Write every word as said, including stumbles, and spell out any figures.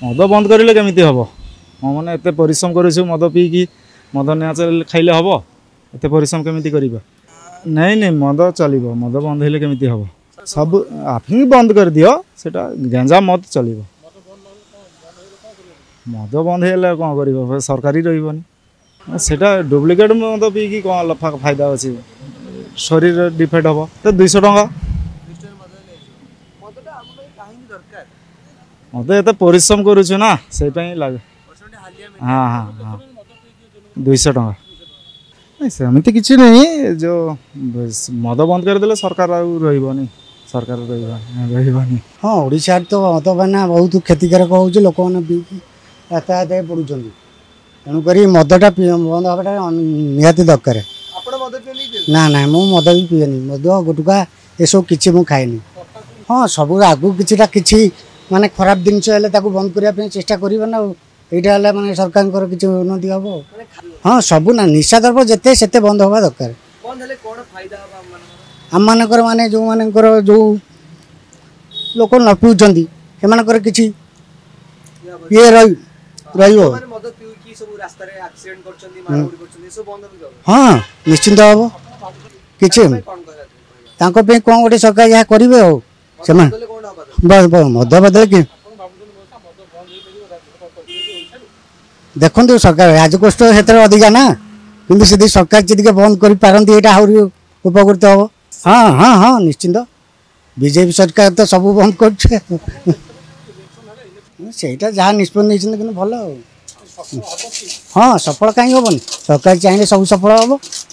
मद बंद करें केमी हम मैंने एत परिश्रम कर मद पीकी मद निया खाइले हम एत परिश्रम केमी करवा नहीं नहीं मद चलो मद बंद हेले केमी हम सब आप ही बंद कर दियो सेटा गेंजा मद चलो मद बंद हेले कौन कर सरकारी रही सेटा डुप्लिकेट मद पीकी कौन लफा फायदा अच्छे शरीर डिफेक्ट हम तो दुईश टका मत एत परिश्रम करुचु ना से लगे हाँ हाँ हाँ दुईश टका सेमती किसी नहीं जो मद बंद करदे सरकार रही सरकार रही हाँ ओडिशा तो मद पाना बहुत क्षतिकारक हो लोक मैंने यातायात पड़ुं तेणुक मदटा बंद हवाटा निहाती दरकार ना ना मु मद भी पीएनि मद गुटुका ये सब किसी मुझे खाएनि हाँ सब आगू किसी किसी माने खराब जिनस बंद करने चेष्टा करना ना यहाँ माने सरकार किसी उन्नति हम हाँ सब ना निशा द्रव्य जिते से बंद हवा दरकार आम मानकर माने जो मानकर जो लोक न पीउछंती से किसी ये रही हाँ निश्चिंत हम किसी कौन गोटे सरकार यहाँ करेंगे हो मद बदल कि देखो सरकार राजकोष क्षेत्र में अधिका ना कि सीधी सरकार जी बंद कर पारती यहाँ आहरी उपकृत हम हाँ हाँ हाँ निश्चिंत बीजेपी सरकार तो सब बंद कर जहाँ निष्पत्ति नहीं भल हाँ सफल कहीं हेनी सरकार चाहिए सब सफल हम।